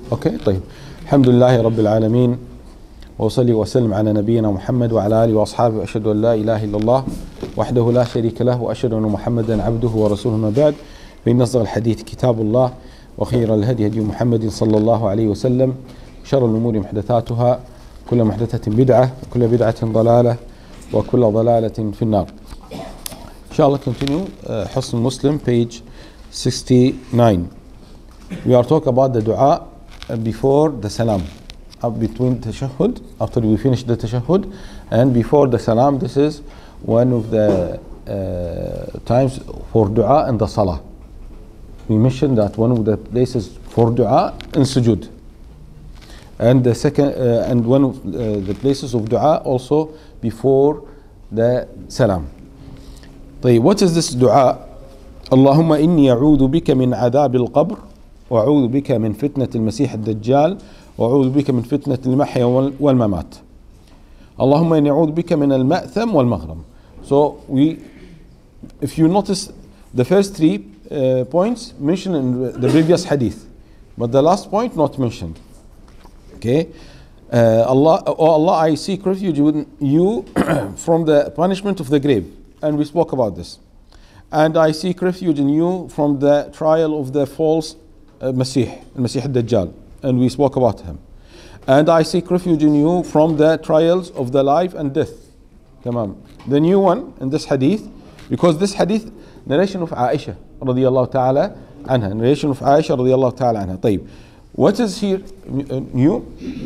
اوكي طيب. الحمد لله رب العالمين، وصلي وسلم على نبينا محمد وعلى اله واصحابه، واشهد ان لا اله الا الله وحده لا شريك له، واشهد ان محمدا عبده ورسوله. ما بعد، فان اصدق الحديث كتاب الله، وخير الهدي هدي محمد صلى الله عليه وسلم، شر الامور محدثاتها، كل محدثة بدعة، وكل بدعة ضلالة، وكل ضلالة في النار. ان شاء الله continue حصن Muslim page 69. We are talking about the dua before the salam, between tashahhud, after we finish the tashahhud and before the salam. This is one of the times for dua in the salah. We mentioned that one of the places for dua in sujood, and the second and one of the places of dua also before the salam. طيب, what is this dua? اللهم إني أعوذ بك من عذاب القبر، وأعوذ بك من فتنة المسيح الدجال، وأعوذ بك من فتنة المحيا والممات. اللهم إني أعوذ بك من المأثم والمغرم. So if you notice, the first three points mentioned in the previous hadith, but the last point not mentioned. Okay, Allah, I seek refuge with you from the punishment of the grave, and we spoke about this. And I seek refuge in you from the trial of the false Masih al-Dajjal, and we spoke about him. And I seek refuge in you from the trials of the life and death. Tamam. The new one in this hadith, because this hadith narration of Aisha radiyallahu ta'ala anha, narration of Aisha radiyallahu ta'ala anha. طيب, what is here new?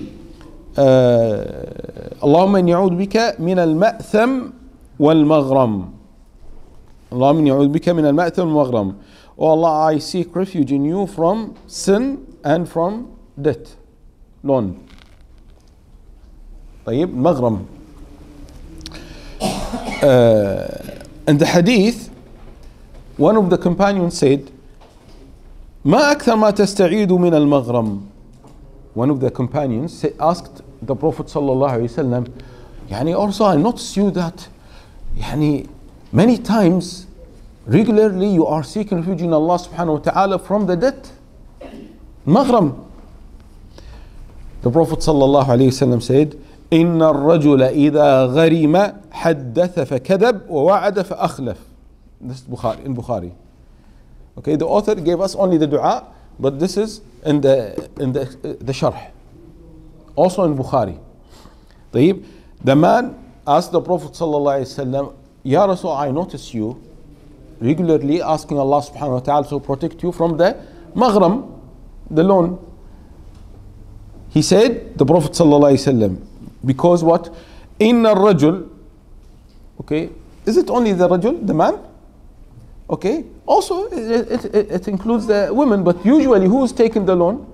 اللهم إني أعوذ بك من المأثم والمغرم. اللهم إني أعوذ بك من المأثم والمغرم. Oh Allah, I seek refuge in you from sin and from death, loan. طيب, مغرم. In the hadith, one of the companions said, ما أكثر ما تستعيذ من المغرم. One of the companions asked the Prophet sallallahu alaihi wasallam, يعني also I notice you that يعني many times regularly you are seeking refuge in Allah subhanahu wa ta'ala from the death. مغرم. The Prophet sallallahu alaihi wasallam said, إن الرجل إذا غرم حدث فكذب ووعد فأخلف. This is Bukhari, in Bukhari. Okay, the author gave us only the dua, but this is in the sharh, also in Bukhari. طيب, the man asked the Prophet sallallahu alaihi wasallam, Ya Rasul, I notice you regularly asking Allah subhanahu wa ta'ala to protect you from the maghram, the loan. He said, the Prophet sallallahu alaihi wasallam, because what? Inna rajul. Okay, is it only the rajul, the man? Okay, also it includes the women, but usually who is taking the loan?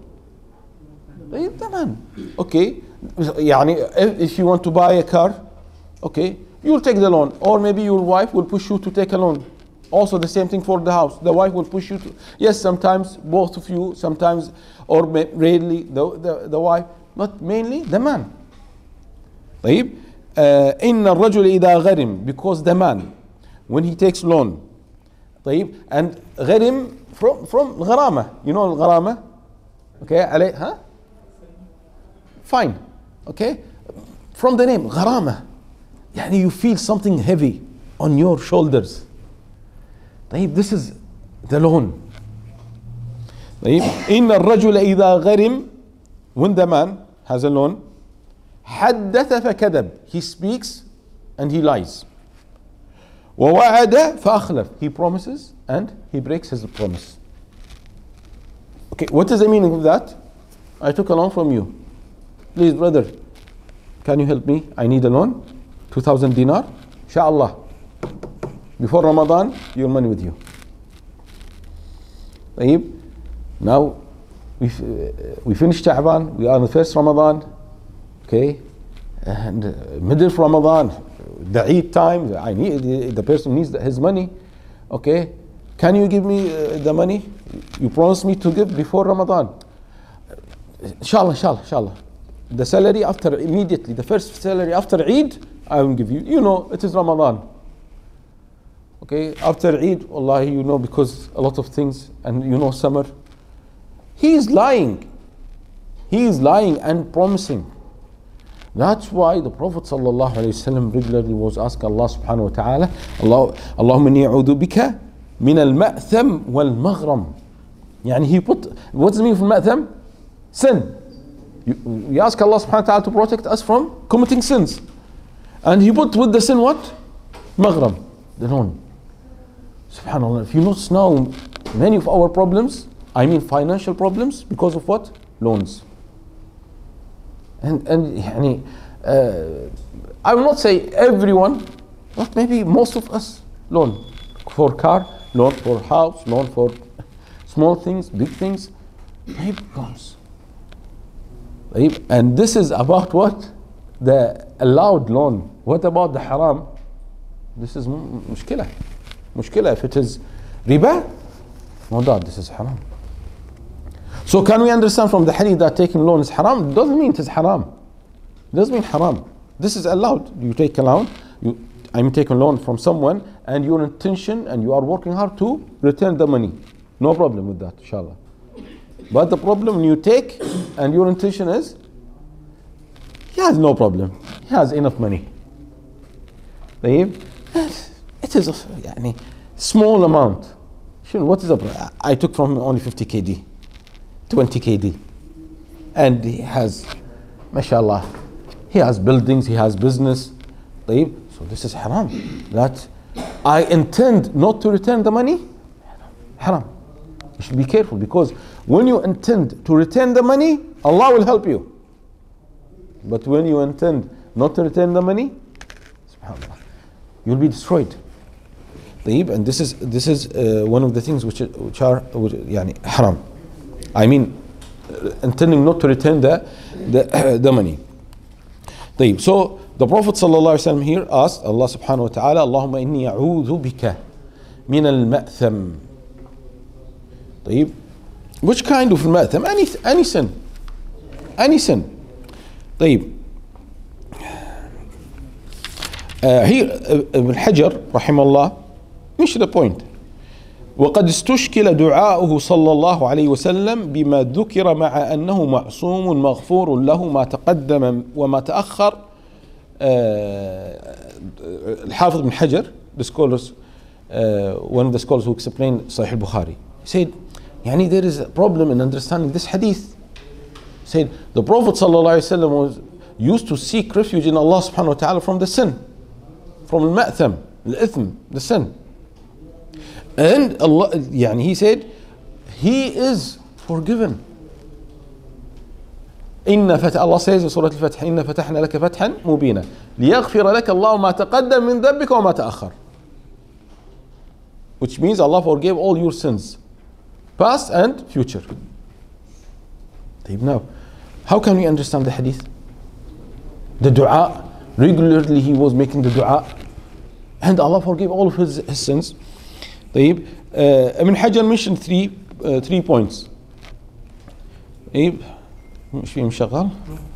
The man. Okay, يعني if you want to buy a car, okay, you will take the loan, or maybe your wife will push you to take a loan. Also the same thing for the house, the wife will push you to, yes, sometimes both of you, sometimes, or rarely the wife, but mainly the man. طيب, إن الرجل إذا غرم, because the man, when he takes loan, طيب, and غرم from غرامة, you know الغرامة, okay, عليه, huh? Fine, okay, from the name غرامة, يعني you feel something heavy on your shoulders. طيب, this is the loan. طيب, إن الرجل إذا غرم, when the man has a loan, حدث فكذب, he speaks and he lies. ووعد فأخلف, he promises and he breaks his promise. Okay, what is the meaning of that? I took a loan from you. Please, brother, can you help me? I need a loan, 2,000 dinar. Inshallah, before Ramadan, your money with you. طيب, now we finished Sha'ban, we are in the first Ramadan. Okay, and middle of Ramadan, the Eid time, I need, the person needs his money. Okay, can you give me the money you promised me to give before Ramadan? Inshallah. The salary after, immediately, the first salary after Eid, I will give you. You know, it is Ramadan. Okay, after Eid, wallahi, you know, because a lot of things, and you know, summer. He is lying. He is lying and promising. That's why the Prophet sallallahu alaihi wasallam regularly was asking Allah subhanahu wa ta'ala, Allahumma inni a'udhu bika min al-ma'tham wal-maghram. Yani he put, what's the meaning of al-ma'tham? Sin. We ask Allah subhanahu wa ta'ala to protect us from committing sins. And he put with the sin what? Maghram, the loan. Subhanallah, if you notice now, many of our problems, I mean financial problems, because of what? Loans. And يعني, I will not say everyone, but maybe most of us, loan for car, loan for house, loan for small things, big things, maybe loans. And this is about what? The allowed loan. What about the haram? This is مشكلة. مشكلة. If it is riba, no doubt this is haram. So can we understand from the hadith that taking loan is haram? It doesn't mean it is haram. It doesn't mean haram. This is allowed. You take a loan, take a loan from someone, and your intention, and you are working hard to return the money. No problem with that, inshallah. But the problem when you take, and your intention is, he has no problem. He has enough money. It is a small amount. What is the problem? I took from him only 50 KD. 20 KD, and he has, mashallah, he has buildings, he has business. So this is haram. That I intend not to return the money, haram. You should be careful, because when you intend to return the money, Allah will help you. But when you intend not to return the money, subhanallah, you'll be destroyed. And this is one of the things which are haram. I mean, intending not to return the money. So the Prophet ﷺ here asked Allah subhanahu wa ta'ala, Allahumma inni a'udhu bika min al-ma'tham. Which kind of ma'tham? Any sin. Any sin. Here Ibn Hajar rahimahullah mentioned the point. وقد استشكل دعاؤه صلى الله عليه وسلم بما ذكر مع أنه معصوم مغفور له ما تقدم وما تأخر. الحافظ بن حجر, the scholars, one of the scholars who explained Sahih al-Bukhari, said, there is a problem in understanding this hadith. He said, the Prophet صلى الله عليه وسلم was used to seek refuge in Allah subhanahu wa ta'ala from the sin, from al-ma'tham, al-ithm, the sin. And Allah, he said, He is forgiven. Allah says in Surah Al-Fath, إِنَّ فَتَحْنَا لَكَ فَتْحًا مُبِينًا لِيَغْفِرَ لَكَ اللَّهُ مَا تَقَدَّمَ مِنْ ذَنبِكَ وَمَا تَأَخَّرَ. Which means Allah forgave all your sins, past and future. Now, how can we understand the hadith? The dua, regularly he was making the dua, and Allah forgave all of his sins. Ibn Hajar mentioned three points. مش في مشغل؟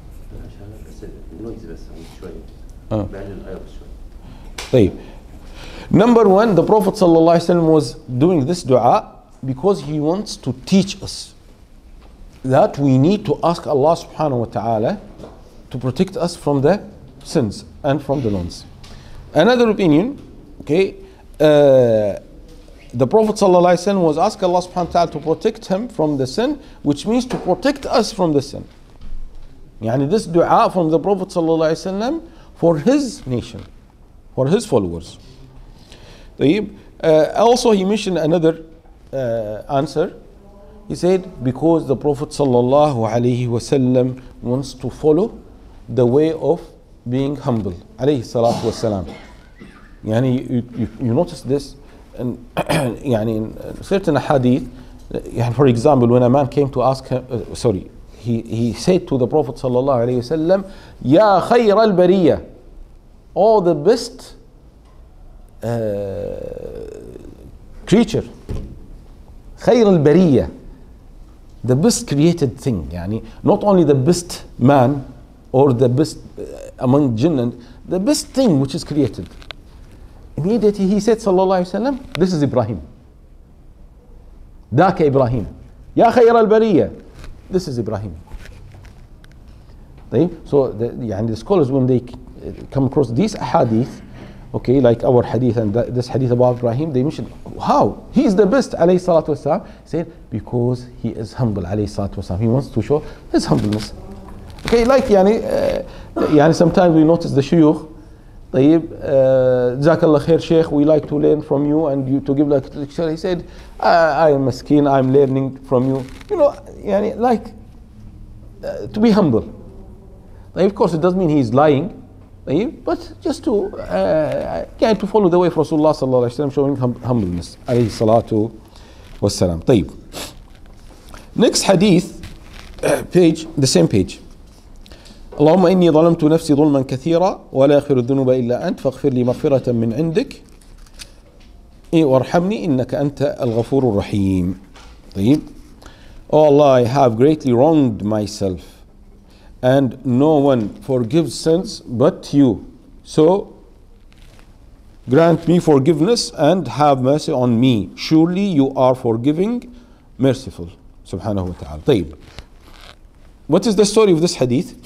Number one, the Prophet ﷺ was doing this dua because he wants to teach us that we need to ask Allah subhanahu wa ta'ala to protect us from the sins and from the loans. Another opinion, the Prophet ﷺ was asking Allah subhanahu wa ta'ala to protect him from the sin, which means to protect us from the sin. This dua from the Prophet ﷺ for his nation, for his followers. Also he mentioned another answer. He said, because the Prophet ﷺ wants to follow the way of being humble. Alayhi salatu wasalam. You notice this in certain hadith. For example, when a man came to ask him, he said to the Prophet sallallahu alaihi wasallam, Ya khayr al-bariyah, oh the best creature, khayr al-bariyah, the best created thing. Not only the best man or the best among jinn, and the best thing which is created. Immediately he said sallallahu alaihi wasallam, this is Ibrahim. Daka Ibrahim. Ya khayr al-bariyah. This is Ibrahim. So the scholars, when they come across these hadith, okay, like our hadith and this hadith about Ibrahim, they mention how he is the best, alayhi salatu wasalam. Said because he is humble, alayhi salatu wasalam. He wants to show his humbleness. Okay, like sometimes we notice the shuyukh. Jazakallah khair Sheikh, we like to learn from you and you to give like lecture. He said, I am maskeen, I'm learning from you. To be humble. Of course, it doesn't mean he's lying, but just to follow the way of Rasulullah sallallahu alaihi wasallam, showing humbleness. Alayhi salatu wassalam. طيب. Next hadith, the same page. اللهم إني ظلمت نفسي ظلما كثيرا ولا يغفر الذنوب إلا أنت فاغفر لي مغفرة من عندك وارحمني إنك أنت الغفور الرحيم. طيب. Oh Allah, I have greatly wronged myself and no one forgives sins but you. So grant me forgiveness and have mercy on me. Surely you are forgiving, merciful. Subhanahu wa ta'ala. طيب. What is the story of this hadith?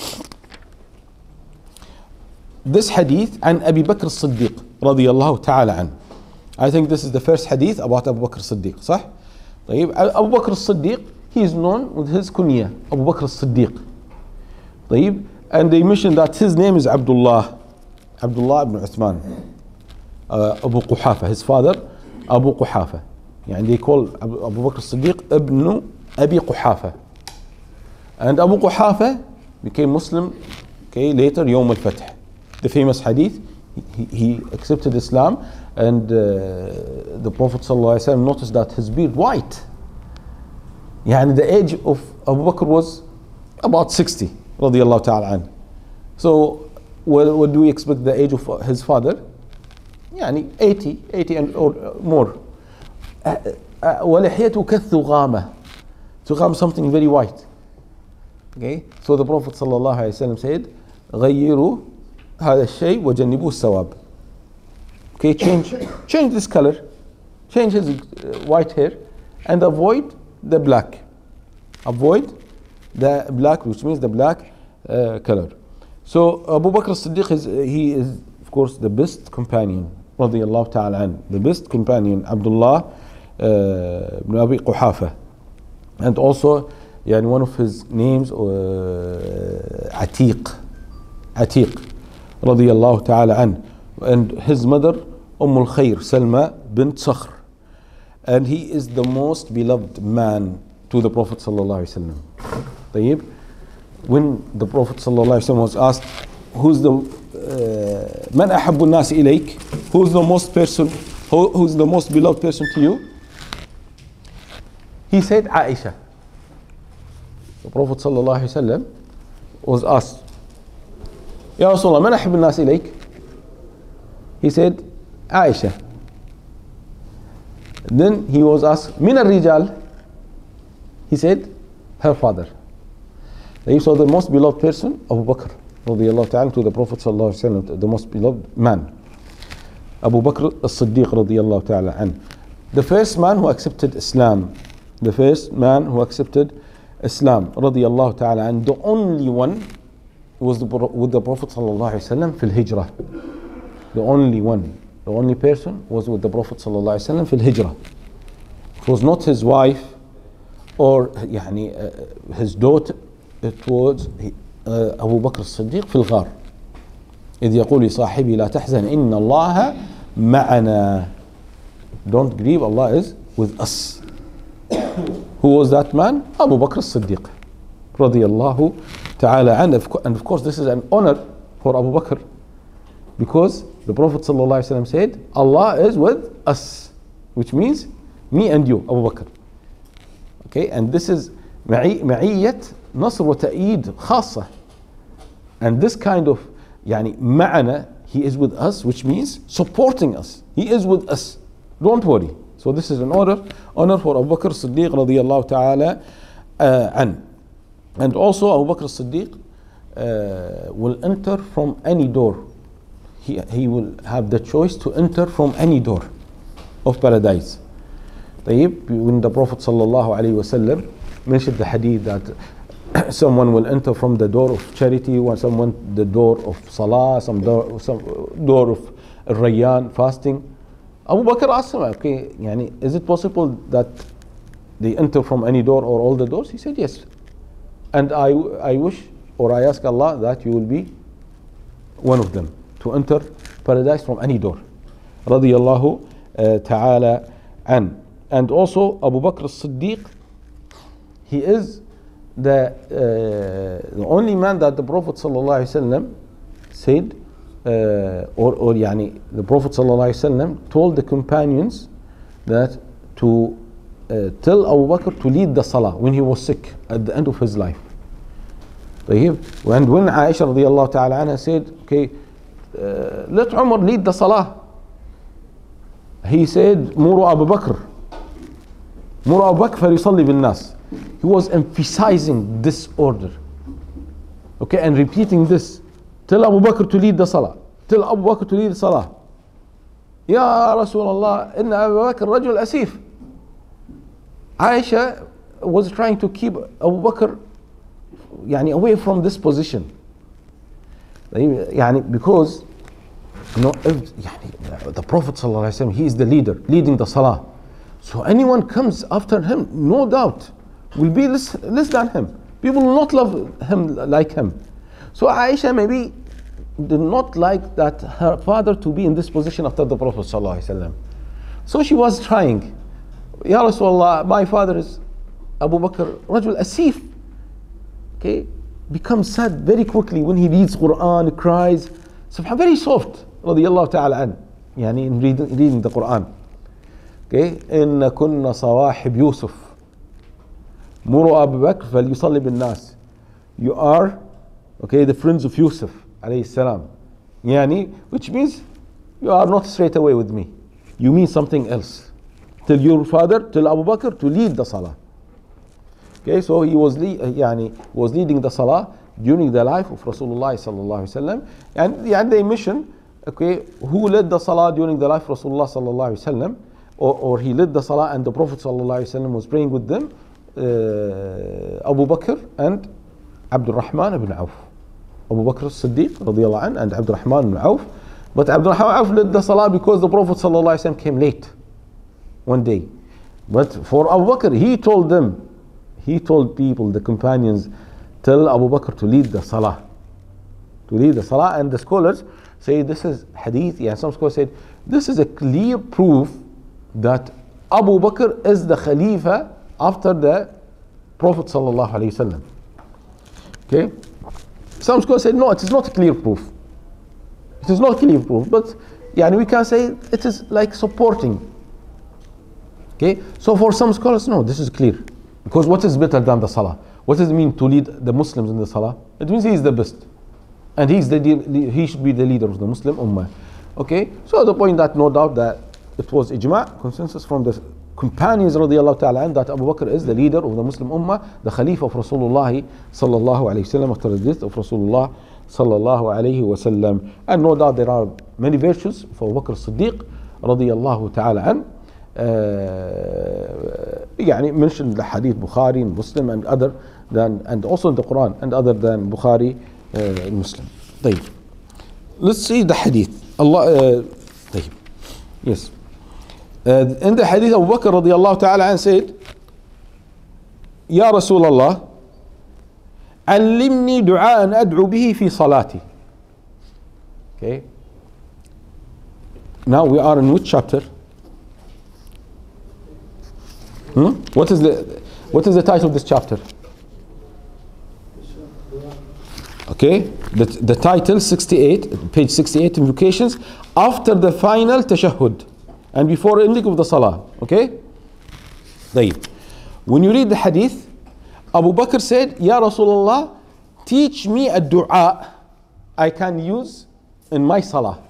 This hadith عن أبي بكر الصديق رضي الله تعالى عنه. I think this is the first hadith about Abu Bakr الصديق, صح? طيب. Abu Bakr الصديق, he is known with his kunya, Abu Bakr الصديق. طيب. And they mentioned that his name is Abdullah ibn Uthman, Abu Quhafa, his father Abu Quhafa. They call Abu Bakr الصديق ibn Abi Quhafa. And Abu Quhafa became Muslim, okay, later, Yawm al-Fath. The famous hadith, he accepted Islam, and the Prophet ﷺ noticed that his beard white. The age of Abu Bakr was about 60, radiallahu ta'ala an. So, what do we expect the age of his father? 80 and or more. وَلِحْيَتُ كَالثُّغَامَةِ. Thugham, something very white. Okay, so the Prophet ﷺ said, غيروا هذا الشيء وجنبوه السواد. Okay, change this color, change his white hair, and avoid the black. Avoid the black, which means the black color. So Abu Bakr as-Siddiq he is of course the best companion, radiyallahu ta'ala an, the best companion, Abdullah ibn Abi Quhafa, and also one of his names Atiq radiyallahu ta'ala an, and his mother al-Khair Salma bint Sakhr, and he is the most beloved man to the Prophet sallallahu alaihi wasallam. طيب. When the Prophet sallallahu alaihi wasallam was asked, who's the man ahabbu an-nas ilayk, who's the most beloved person to you, he said Aisha. The Prophet sallallahu alaihi wasallam was asked, Ya Rasulullah, man ahabbu an-nas ilayk? He said Aisha. Then he was asked, min al-rijal? He said her father. So the most beloved person, Abu Bakr radiyallahu ta'ala, to the Prophet sallallahu alaihi wasallam, the most beloved man, Abu Bakr as-Siddiq radiyallahu ta'ala an. The first man who accepted Islam, radiyallahu ta'ala an, the only one was with the Prophet sallallahu alaihi wasallam fil hijrah. The only person was with the Prophet sallallahu alaihi wasallam fil hijrah. It was not his wife or his daughter. It was Abu Bakr as-Siddiq fil ghar. إذ يقول لصاحبي لا تحزن إن الله معنا. Don't grieve, Allah is with us. Who was that man? Abu Bakr as-Siddiq radiyallahu ta'ala an. And of course this is an honor for Abu Bakr, because the Prophet sallallahu alaihi wasallam said Allah is with us, which means me and you, Abu Bakr. Okay, and this is معية نصر وتأييد خاصة. And this kind of معنا, he is with us, which means supporting us. He is with us. Don't worry. So this is an honor for Abu Bakr as-Siddiq radiyallahu ta'ala an. And also Abu Bakr as-Siddiq will enter from any door. He will have the choice to enter from any door of paradise. طيب. When the Prophet sallallahu alaihi wasallam mentioned the hadith that someone will enter from the door of charity, or someone the door of salah, some door of Rayyan, fasting. Abu Bakr asked him, okay, yani, is it possible that they enter from any door or all the doors? He said yes. And I wish, or I ask Allah that you will be one of them, to enter paradise from any door. Radiyallahu ta'ala an. And also Abu Bakr as-Siddiq, he is the only man that the Prophet sallallahu alaihi wasallam said, or yani, the Prophet sallallahu alaihi wasallam told the companions that to tell Abu Bakr to lead the salah when he was sick at the end of his life. And when Aisha radiallahu ta'ala anha said, okay, let Umar lead the salah, he said, Muru Abu Bakr فليصلي بالناس. He was emphasizing this order, okay, and repeating this. Tell Abu Bakr to lead the salah. Tell Abu Bakr to lead the salah. Ya Rasulullah, inna Abu Bakr rajul asif. Aisha was trying to keep Abu Bakr yani, away from this position. Yani, because the Prophet sallallahu alaihi wasallam, he is the leader, leading the salah. So anyone comes after him, no doubt, will be less than him. People will not love him like him. So Aisha maybe did not like that her father to be in this position after the Prophet sallallahu alaihi wasallam. So she was trying. Ya Rasulullah, my father is Abu Bakr, Rajul Asif. Okay, becomes sad very quickly when he reads Quran, cries. Subhan, very soft. Radiyallahu ta'ala an. Yani in reading the Quran. Okay, إن كنا صواحب يوسف مروا أبو بكر فليصلي بالناس. You are, okay, the friends of Yusuf alayhi salam. Yani, which means you are not straight away with me. You mean something else. Tell your father, tell Abu Bakr to lead the salah. Okay, so he was leading the salah during the life of Rasulullah sallallahu alaihi wasallam, and they mention, okay, who led the salah during the life of Rasulullah sallallahu alaihi wasallam, or he led the salah and the Prophet sallallahu alaihi wasallam was praying with them. Abu Bakr and Abdul Rahman ibn Auf. Abu Bakr as-Siddiq radiyallahu anhu and Abdul Rahman ibn Auf. But Abdul Rahman ibn Auf led the salah because the Prophet sallallahu alaihi wasallam came late one day. But for Abu Bakr, he told people, the companions, tell Abu Bakr to lead the salah. To lead the salah. And the scholars say this is hadith. Yeah, some scholars said this is a clear proof that Abu Bakr is the Khalifa after the Prophet sallallahu alaihi wasallam. Okay. Some scholars said no, it is not a clear proof. It is not a clear proof, but we can say it is like supporting. Okay. So for some scholars, no, this is clear. Because what is better than the salah? What does it mean to lead the Muslims in the salah? It means he is the best, and he should be the leader of the Muslim ummah. Okay. So the point that no doubt that it was ijma', consensus from the companions radiyallahu ta'ala an, that Abu Bakr is the leader of the Muslim ummah, the Khalifa of Rasulullah sallallahu alayhi wasallam after the death of Rasulullah sallallahu alayhi wasallam. And no doubt there are many virtues for Abu Bakr as-Siddiq radiyallahu ta'ala an. Mentioned the hadith Bukhari and Muslim and and also in the Quran and other than Bukhari and Muslim. طيب. Let's see the hadith. طيب. Yes. In the hadith, Abu Bakr radiallahu ta'ala an said, Ya Rasulullah, علمني دعاء أدعو به في صلاتي. Okay. Now we are in which chapter? What is the title of this chapter? Okay, the title 68, page 68, invocations after the final tashahhud and before ending of the salah. Okay. طيب. When you read the hadith, Abu Bakr said, Ya Rasulullah, teach me a dua I can use in my salah.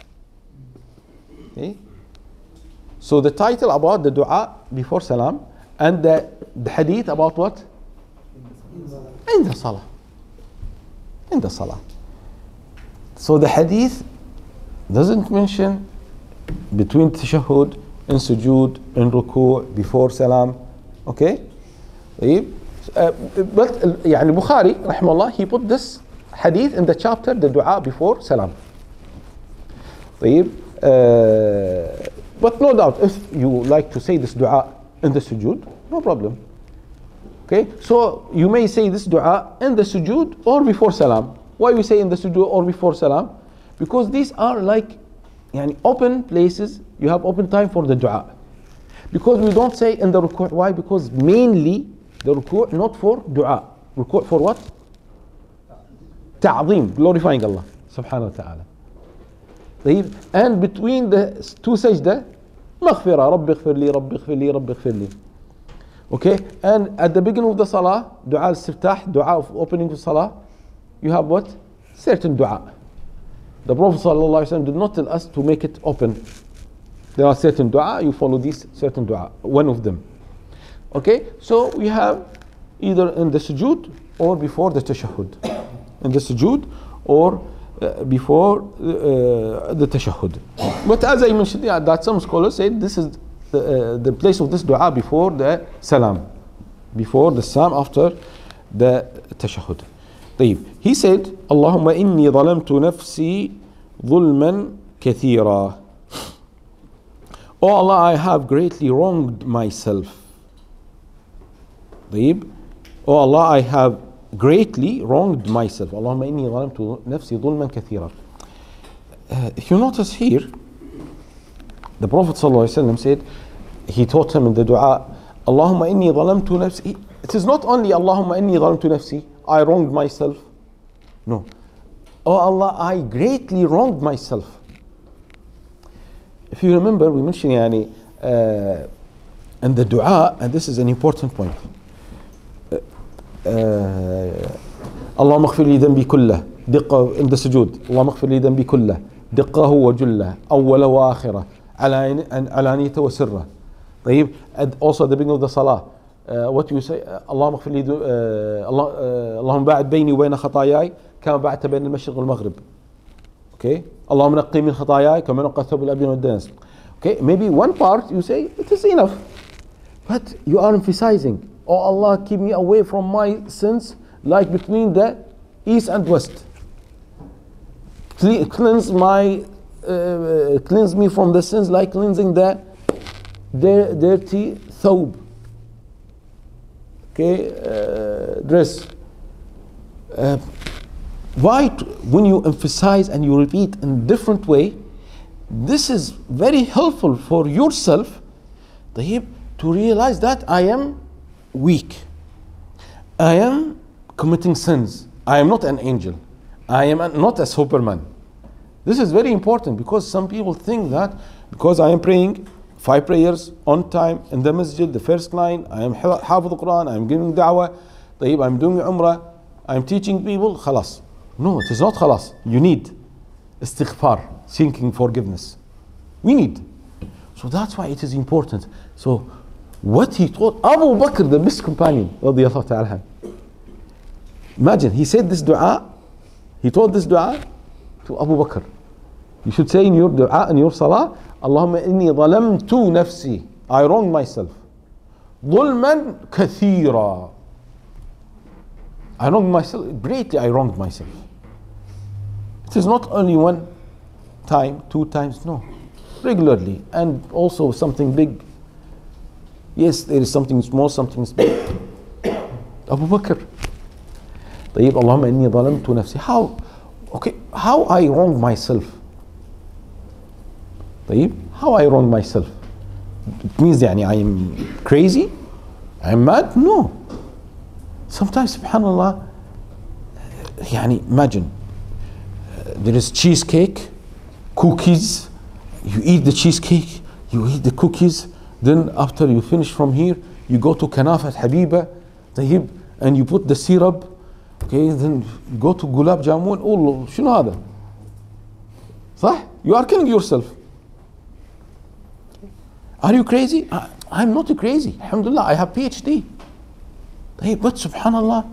Okay. So the title about the dua before salam, and the hadith about what? In the salah. In the salah. So the hadith doesn't mention between tashahhud, in sujood, in ruku', before salam. Okay? but يعني Bukhari رحمه الله, he put this hadith in the chapter the dua before salam. طيب, but no doubt if you like to say this dua in the sujood, no problem. Okay, so you may say this dua in the sujood or before salam. Why we say in the sujood or before salam? Because these are like يعني open places, you have open time for the dua. Because we don't say in the ruku'. Why? Because mainly the ruku' not for dua. Ruku' for what? Ta'zeem, glorifying Allah subhanahu wa ta'ala. طيب, and between the two sajda, maghfirah, Rabbi ighfir li, Rabbi ighfir li, Rabbi ighfir li. Okay, and at the beginning of the salah, dua al-istiftah, dua of opening the salah, you have what? Certain dua. The Prophet sallallahu alaihi wasallam did not tell us to make it open. There are certain dua, you follow these certain dua, one of them. Okay, so we have either in the sujood or before the tashahhud. In the sujood or before the tashahhud. But as I mentioned, that some scholars said this is the place of this dua before the salam. Before the salam, after the tashahhud. طيب, he said, اللهم إني ظلمت نفسي ظلما كثيرا. Oh Allah, I have greatly wronged myself. طيب, oh Allah, I have greatly wronged myself. اللهم إني ظلمت نفسي ظلما كثيرا. If you notice here, the Prophet ﷺ said, he taught him in the dua, اللهم إني ظلمت نفسي. It is not only اللهم إني ظلمت نفسي, I wronged myself. No. Oh Allah, I greatly wronged myself. If you remember, we mentioned يعني in the dua, and this is an important point. اللهم اغفر لي ذنبي كله دقة in the sujood. اللهم اغفر لي ذنبي كله دقه وجله أوله وآخره علانيته وسره. طيب, and also at the beginning of the salah, what you say, اللهم اغفر لي اللهم باعد بيني وبين خطاياي كما بعدت بين المشرق والمغرب. Okay, اللهم نقي من خطاياي كما نقى الثوب الأبيض من الدنس. Okay, maybe one part you say it is enough, but you are emphasizing, oh Allah, keep me away from my sins, like between the east and west. Cleanse me from the sins like cleansing the dirty thawb. Okay, dress. Why? When you emphasize and you repeat in different way, this is very helpful for yourself to realize that I am weak. I am committing sins. I am not an angel. I am not a Superman. This is very important, because some people think that because I am praying 5 prayers on time in the masjid, the first line, I am حافظ Quran, I am giving da'wah, I am doing umrah, I am teaching people, خلاص. No, it is not خلاص. You need istighfar, seeking forgiveness. We need. So that's why it is important. So what he taught Abu Bakr, the best companion, رضي الله تعالى عنه. Imagine, he said this dua, he taught this dua to Abu Bakr. You should say in your dua, in your salah, اللهم إني ظلمت نفسي, I wronged myself. ظلما كثيرا. I wronged myself, greatly I wronged myself. It is not only one time, 2 times, no. Regularly, and also something big. Yes, there is something small, something big. Abu Bakr. طيب, اللهم إني ظلمت نفسي. How? Okay, how I wrong myself? طيب, how I wrong myself? It means يعني I am crazy? I am mad? No. Sometimes, subhanallah, يعني imagine, there is cheesecake, cookies, you eat the cheesecake, you eat the cookies, then after you finish from here, you go to Kanafat Habiba, طيب, and you put the syrup, okay, then you go to Gulab Jamun, oh, شنو هذا؟ صح? You are killing yourself. Are you crazy? I'm not crazy. Alhamdulillah, I have PhD. Hey, but subhanallah,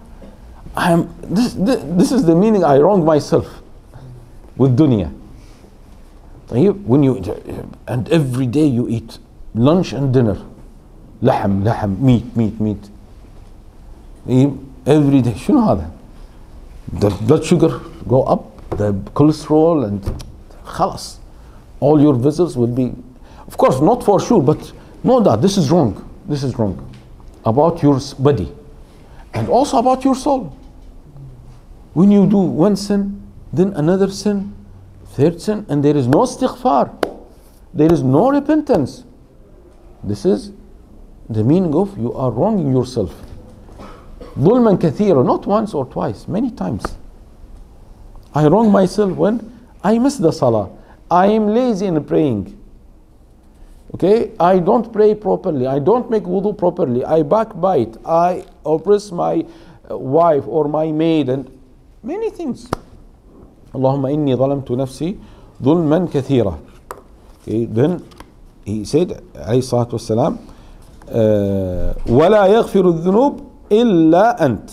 this is the meaning I wrong myself with dunya. When you, and every day you eat lunch and dinner, lahm, meat. every day. شنو هذا؟ The blood sugar go up, the cholesterol, and خلاص. All your vessels will be, of course, not for sure, but know that this is wrong. This is wrong about your body and also about your soul. When you do one sin, then another sin, third sin, and there is no istighfar, there is no repentance. This is the meaning of you are wronging yourself. ظلما كثيرا, not once or twice, many times. I wrong myself when I miss the salah. I am lazy in praying. Okay, I don't pray properly. I don't make wudu properly. I backbite. I oppress my wife or my maid and many things. اللهم إني ظلمت نفسي ظلما كثيرا. Okay, then he said عليه الصلاة والسلام ولا يغفر الذنوب إلا أنت.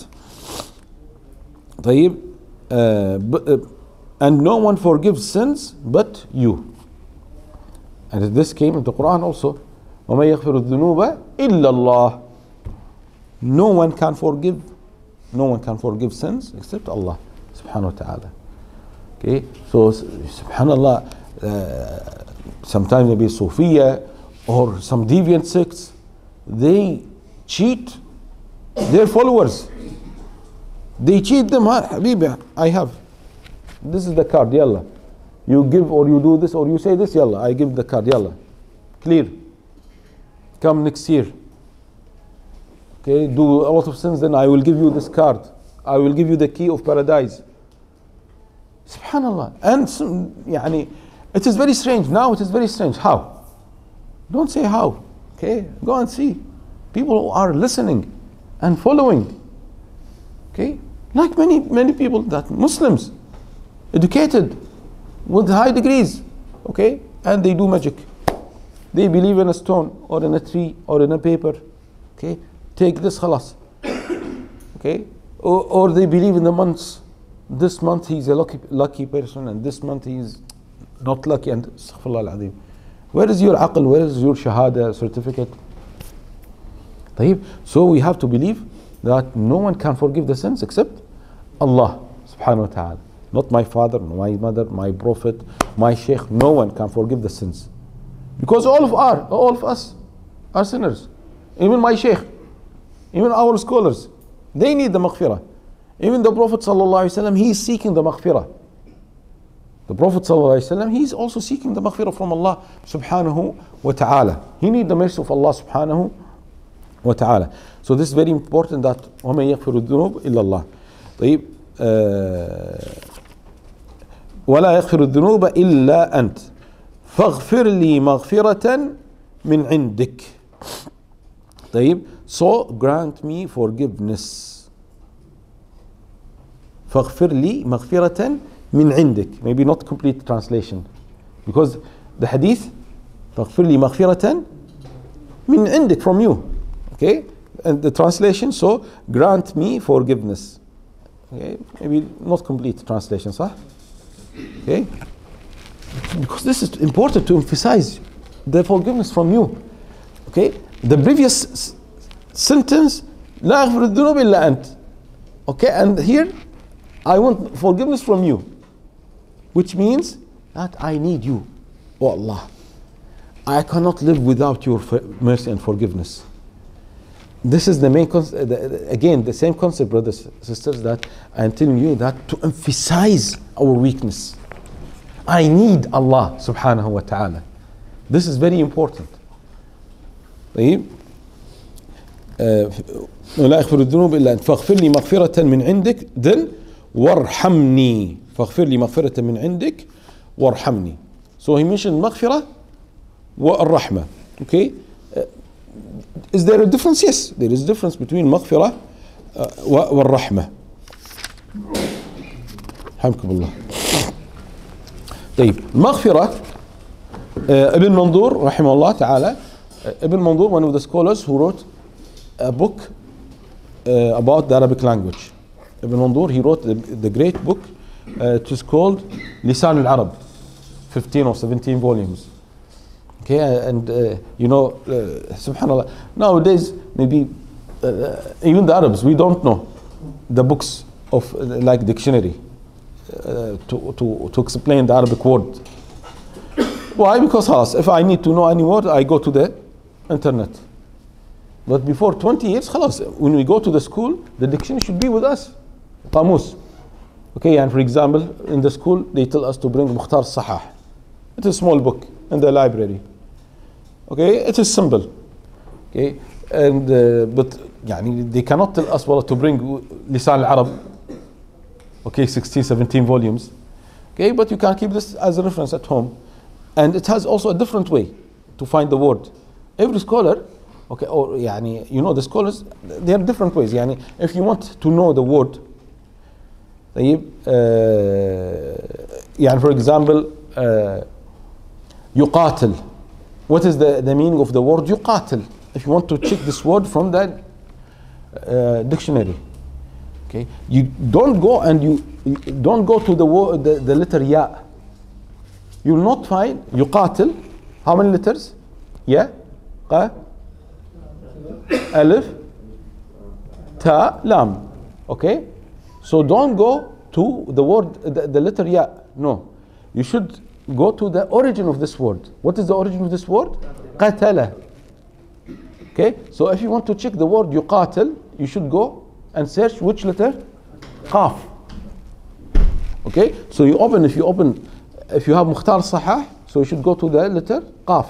طيب and no one forgives sins but you. And this came in the Quran also. وَمَا يَغْفِرُ الذُّنُوبَ إِلَّا اللَّهِ. No one can forgive sins except Allah subhanahu wa ta'ala. Okay, so subhanallah, sometimes maybe Sufiya or some deviant sects, they cheat their followers. They cheat them. Habibi, I have, this is the card, yalla. You give or you do this or you say this, yalla, I give the card, yalla. Clear. Come next year. Okay, do a lot of sins, then I will give you this card. I will give you the key of paradise. Subhanallah. And يعني, it is very strange. Now it is very strange. How? Don't say how. Okay, go and see. People are listening and following. Okay, like many people that Muslims, educated, with high degrees, okay, and they do magic. They believe in a stone or in a tree or in a paper. Okay, take this khalas. Okay, or they believe in the months. This month he's a lucky person, and this month he's not lucky. And astaghfirullah al-azim. Where is your aql? Where is your shahada certificate? طيب. So we have to believe that no one can forgive the sins except Allah subhanahu wa ta'ala. Not my father, my mother, my prophet, my sheikh. No one can forgive the sins. Because all of us are sinners. Even my sheikh, even our scholars, they need the maghfirah. Even the Prophet sallallahu alaihi wasallam, he is seeking the maghfirah. The Prophet sallallahu alaihi wasallam, he is also seeking the maghfirah from Allah subhanahu wa ta'ala. He needs the mercy of Allah subhanahu wa ta'ala. So this is very important, that وَمَن يَغْفِرُ الذُّنُوبَ إِلَّا اللَّهِ. طيب ولا يغفر الذنوب إلا أنت فاغفر لي مغفرة من عندك. طيب, so grant me forgiveness. فاغفر لي مغفرة من عندك. Maybe not complete translation, because the hadith فاغفر لي مغفرة من عندك, from you. Okay, and the translation, so grant me forgiveness. Okay, maybe not complete translation, صح? Okay, because this is important to emphasize the forgiveness from you. Okay, the previous sentence لا أغفر الذنوب إلا أنت. Okay, and here I want forgiveness from you, which means that I need you, oh Allah. I cannot live without your mercy and forgiveness. This is the main concept, again, the same concept, brothers and sisters, that I'm telling you, that to emphasize our weakness. I need Allah subhanahu wa ta'ala. This is very important. طيب لا أغفر الذنوب إلا أنت فاغفر لي مغفرة من عندك, then وارحمني. فاغفر لي مغفرة من عندك وارحمني. So he mentioned مغفرة والرحمة. Okay, is there a difference? Yes, there is a difference between مغفرة والرحمة. حمكم الله. طيب, مغفرة, Ibn Mandur rahimahullah ta'ala, Ibn Mandur, one of the scholars who wrote a book about the Arabic language. Ibn Mandur, he wrote the great book, it is called Lisan al-Arab, 15 or 17 volumes. Okay, and you know, subhanallah, nowadays maybe even the Arabs, we don't know the books of like dictionary to explain the Arabic word. Why? Because خلاص, if I need to know any word, I go to the internet. But before 20 years, خلاص, when we go to the school, the dictionary should be with us. قاموس. Okay, and for example, in the school, they tell us to bring Mukhtar Sahah. It's a small book in the library. Okay, it is simple. Okay, and but يعني they cannot tell us well to bring Lisan al-Arab. Okay, 16, 17 volumes. Okay, but you can keep this as a reference at home. And it has also a different way to find the word. Every scholar, okay, or يعني, you know, the scholars, they have different ways. يعني, if you want to know the word, طيب, يعني for example, يقاتل. What is the meaning of the word يقاتل? If you want to check this word from the dictionary, okay, you don't go and you don't go to the word, the letter ya. You will not find يقاتل. How many letters? Ya, qa, alif, ta, lam. Okay, so don't go to the word, the letter ya. No, you should go to the origin of this word. What is the origin of this word? قتل. Okay, so if you want to check the word يقاتل, you should go and search which letter? قاف. Okay, so if you have Mukhtar Sahah, so you should go to the letter قاف.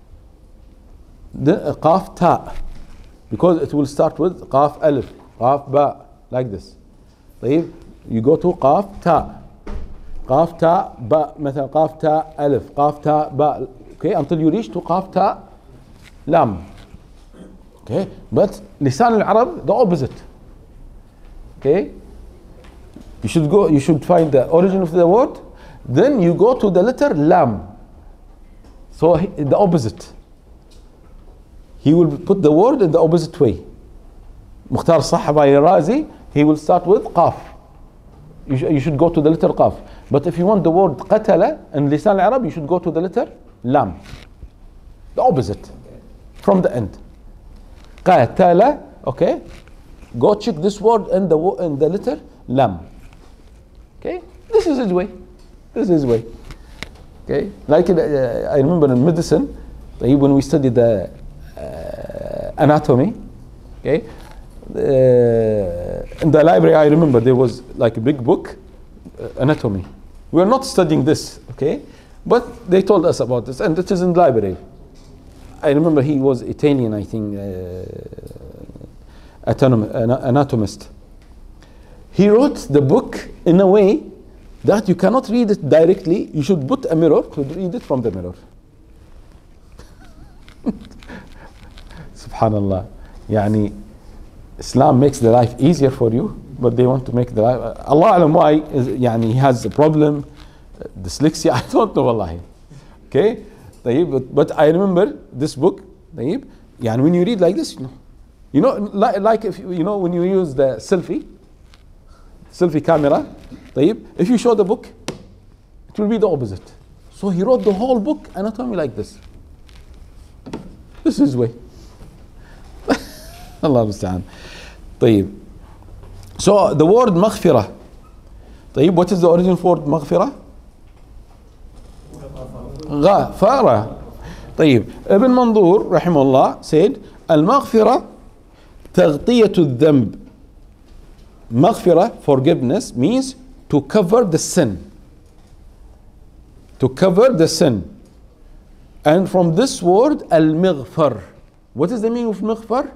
The قاف ta, because it will start with قاف alif, قاف ba, like this. طيب, you go to قاف ta, قاف ta ba, مثلا قاف ta alif, قاف ta ba, okay, until you reach to قاف ta lam. Okay, but Lisan al-Arab, the opposite. Okay, you should find the origin of the word, then you go to the letter lam. So the opposite. He will put the word in the opposite way. Mukhtar Sahah by Razi, he will start with qaf. You should go to the letter qaf. But if you want the word qatala in Lisan al-Arab, you should go to the letter lam. The opposite. From the end. Qatala, okay? Go check this word in the letter lam. Okay? This is his way. This is his way. Okay? Like I remember in medicine, when we studied the anatomy, okay? In the library, I remember there was like a big book, anatomy. We are not studying this, okay? But they told us about this, and it is in the library. I remember he was Italian, I think, anatomist. He wrote the book in a way that you cannot read it directly. You should put a mirror to read it from the mirror. Subhanallah. Yani, Islam makes the life easier for you, but they want to make the life. Allah alam why, yani, he has a problem, dyslexia, I don't know, wallahi. Okay? But I remember this book, يعني when you read like this, you know, like if you know when you use the selfie camera, if you show the book, it will be the opposite. So he wrote the whole book anatomy like this. This is his way. Allah musta'an. طيب. So the word مغفرة. طيب, what is the origin for مغفرة? غفرة. طيب, ابن منظور رحمه الله said المغفرة تغطية الذنب. مغفرة, forgiveness, means to cover the sin. To cover the sin. And from this word المغفر. What is the meaning of مغفر?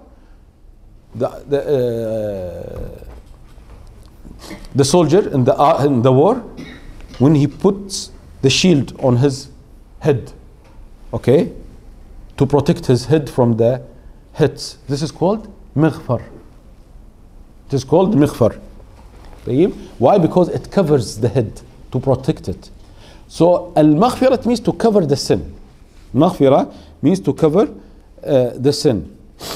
The soldier in the war, when he puts the shield on his head, okay, to protect his head from the hits, this is called مغفر. It is called مغفر. Why? Because it covers the head, to protect it. So المغفرة means to cover the sin. مغفرة means to cover the sin.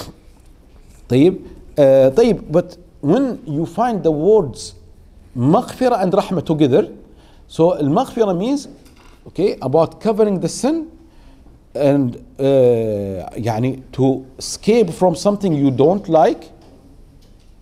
But when you find the words مغفرة and رحمة together, so المغفرة means, okay, about covering the sin and يعني to escape from something you don't like,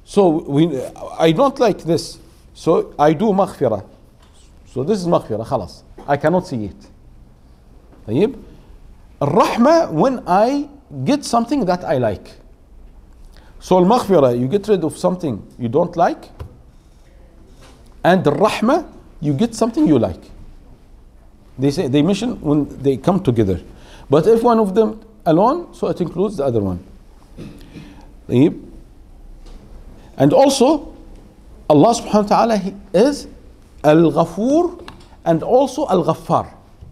So I don't like this. So I do maghfirah. So this is maghfirah, خلاص. I cannot see it. طيب. الرحمة when I get something that I like. So المغفرة, you get rid of something you don't like. And the rahmah, you get something you like. They mention when they come together. But if one of them alone, so it includes the other one. And also, Allah subhanahu wa ta'ala is Al-Ghafur and also Al-Ghaffar.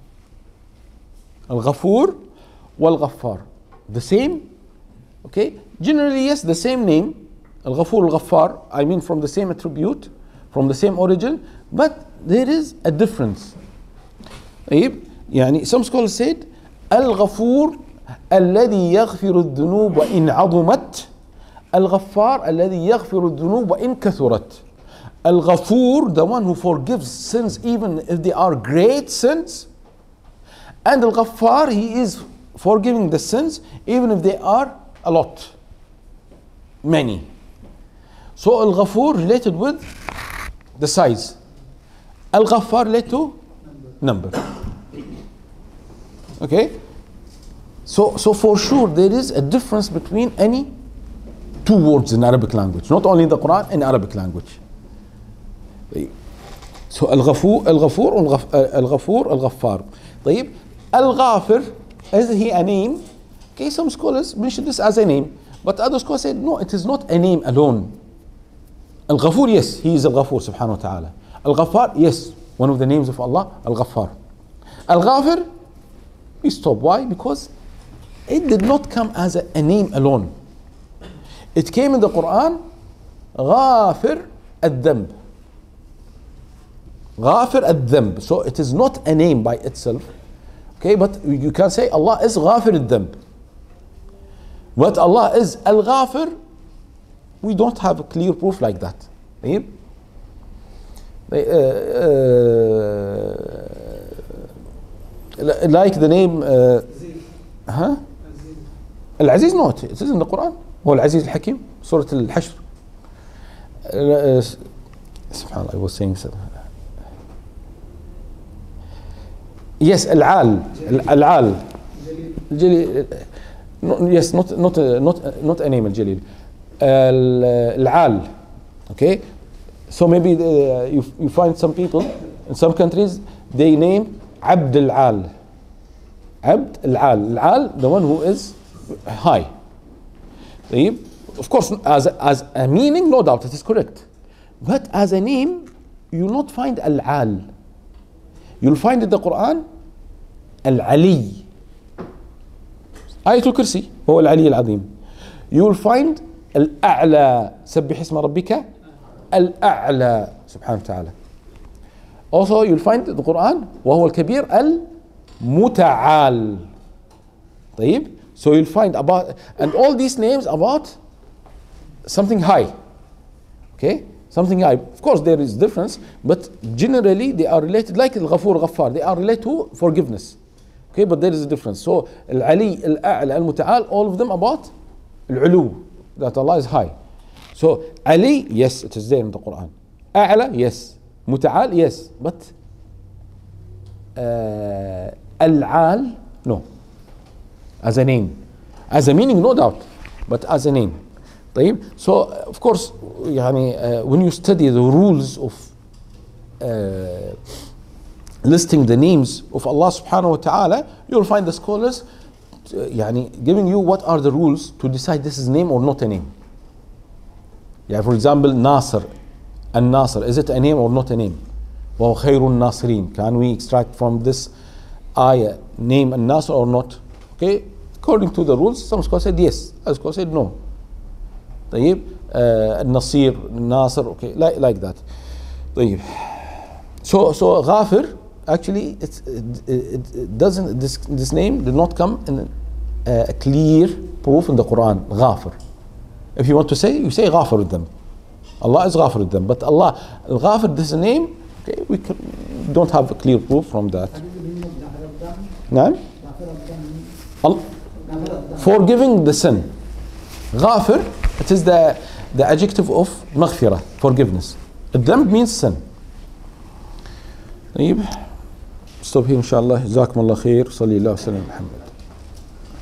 Al-Ghafur wal-Ghaffar. The same, okay? Generally, yes, the same name. Al-Ghafur, Al-Ghaffar, I mean from the same attribute, from the same origin, but there is a difference. يعني some scholars said الغفور الذي يغفر الذنوب وإن عظمت الغفار الذي يغفر الذنوب وإن كثرت. الغفور, the one who forgives sins even if they are great sins, and Al-Ghaffar, he is forgiving the sins even if they are a lot, many. So Al-Ghafur related with the size, Al-Ghaffar related to number. Okay, so for sure there is a difference between any two words in Arabic language, not only in the Quran, in Arabic language. So Al-Ghafur, Al-Ghafur, Al-Ghaffar. طيب, Al-Ghafir, is he a name? Okay, some scholars mention this as a name, but other scholars said no, it is not a name alone. Al-Ghafur, yes, he is Al-Ghafur subhanahu wa ta'ala. Al-Ghaffar, yes, one of the names of Allah, Al-Ghaffar. Al-Ghafir, we stop. Why? Because it did not come as a name alone. It came in the Quran, Ghafir al-Dhanb. Ghafir al-Dhanb. So it is not a name by itself. Okay, but you can say Allah is Ghafir al-Dhanb. But Allah is Al-Ghafir, we don't have a clear proof like that. Like the name Al-Aziz, not, it is in the Quran. هو العزيز الحكيم, Surah Al-Hashr. Subhanallah, I was saying so. Yes, Al-Al, Al-Al, Jalil. Yes, not a name, Al-Jalil. Al-Al. Okay, so maybe you find some people in some countries they name Abd Al-Al. Abd Al-Al. Al, the one who is high. Of course, as a meaning, no doubt, it is correct. But as a name, you will not find Al-Al. You'll find in the Quran Al-Ali. Ayatul Kursi, هو العلي العظيم. You will find Al-A'la. سبح اسم ربك Al-A'la. سبحانه وتعالى. Also, you'll find the Quran وهو الكبير المتعال. طيب. So you'll find about, and all these names about something high. Okay, something high. Of course, there is difference, but generally they are related, like Al-Ghafur, Ghaffar, they are related to forgiveness. Okay, but there is a difference. So Al-Ali, Al-A'la, Al-Muta'al, all of them about Al-Ulu, that Allah is high. So Ali, yes, it is there in the Quran. A'la, yes. Muta'al, yes. But Al-Al, no. As a name. As a meaning, no doubt. But as a name. طيب. So, of course, يعني, when you study the rules of listing the names of Allah subhanahu wa ta'ala, you'll find the scholars يعني, giving you what are the rules to decide this is a name or not a name. Yeah, for example, Nasr. An-Nasr, is it a name or not a name? وَهُوَ خَيْرُ النَّاصِرِينَ. Can we extract from this ayah name An-Nasr or not? Okay, according to the rules, some scholars said yes, other scholars said no. طيب, Nasir, Nasr, okay, like that. طيب. So Ghafir, actually, it doesn't, this name did not come in a clear proof in the Quran. Ghafir. If you want to say, you say Ghafir with them. Allah is Ghafir with them, but Allah, Al-Ghafir, this name, okay, we don't have a clear proof from that. نعم. Forgiving the sin. Ghafir, it is the the adjective of مغفرة, forgiveness. الذنب means sin. طيب stop here إن شاء الله. جزاكم الله خير. صلى الله وسلم على محمد.